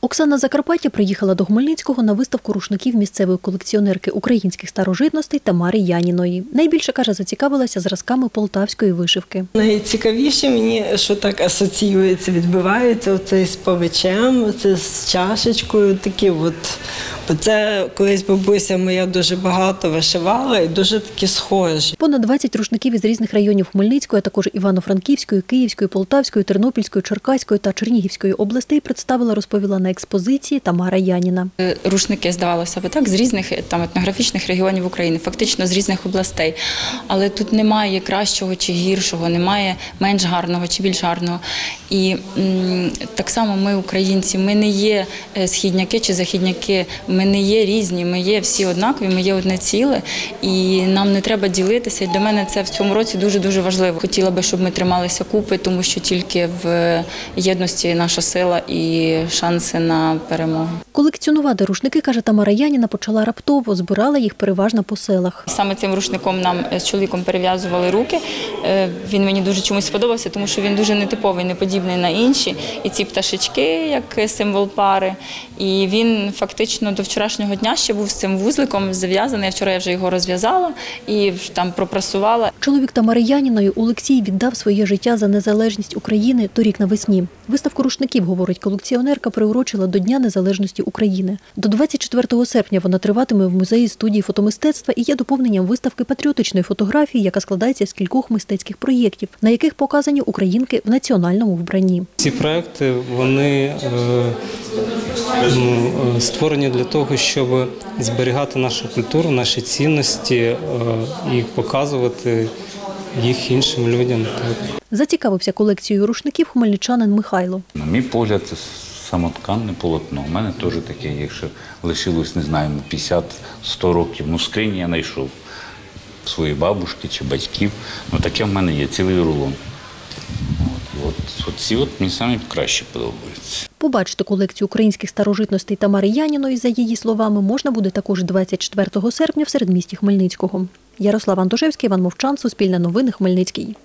Оксана з Закарпаття приїхала до Хмельницького на виставку рушників місцевої колекціонерки українських старожитностей Тамари Яніної. Найбільше, каже, зацікавилася зразками полтавської вишивки. Найцікавіше мені, що так асоціюється, відбивається оце з павичем, оце з чашечкою, такі от. Бо це колись бабуся моя дуже багато вишивала і дуже такі схожі. Понад 20 рушників із різних районів Хмельницької, а також Івано-Франківської, Київської, Полтавської, Тернопільської, Черкаської та Чернігівської областей представила, розповіла на експозиції Тамара Яніна. Рушники, здавалося б, так, з різних етнографічних регіонів України, фактично з різних областей. Але тут немає кращого чи гіршого, немає менш гарного чи більш гарного. І так само ми, українці, ми не є східняки чи західняки, ми не є різні, ми є всі однакові, ми є одне ціле, і нам не треба ділитися. І для мене це в цьому році дуже-дуже важливо. Хотіла би, щоб ми трималися купи, тому що тільки в єдності наша сила і шанси на перемогу. Колекціонувати рушники, каже Тамара Яніна, почала раптово, збирала їх переважно по селах. Саме цим рушником нам з чоловіком перев'язували руки. Він мені дуже чомусь сподобався, тому що він дуже нетиповий, не подібний на інші. І ці пташечки, як символ пари. І він фактично до вчорашнього дня ще був з цим вузликом зав'язаний. Вчора я вже його розв'язала і там пропрасувала. Чоловік Тамари Яніної Олексій віддав своє життя за незалежність України торік навесні. Виставку рушників, говорить колекціонерка, приурочила до Дня незалежності України. До 24 серпня вона триватиме в музеї студії фотомистецтва і є доповненням виставки патріотичної фотографії, яка складається з кількох мистецьких проєктів, на яких показані українки в національному вбранні. Ці проекти, вони створені для того, щоб зберігати нашу культуру, наші цінності і показувати їх іншим людям. Зацікавився колекцією рушників хмельничанин Михайло. На мій погляд, це самотканне полотно. У мене теж таке є, що лишилось, не знаю, 50-100 років. Ну, скрині я знайшов своєї бабушки чи батьків. Ну, таке в мене є, цілий рулон. Ці мені самі краще подобаються. Побачити колекцію українських старожитностей Тамари Яніної, за її словами, можна буде також 24 серпня в середмісті Хмельницького. Ярослав Антошевський, Іван Мовчан, Суспільне новини, Хмельницький.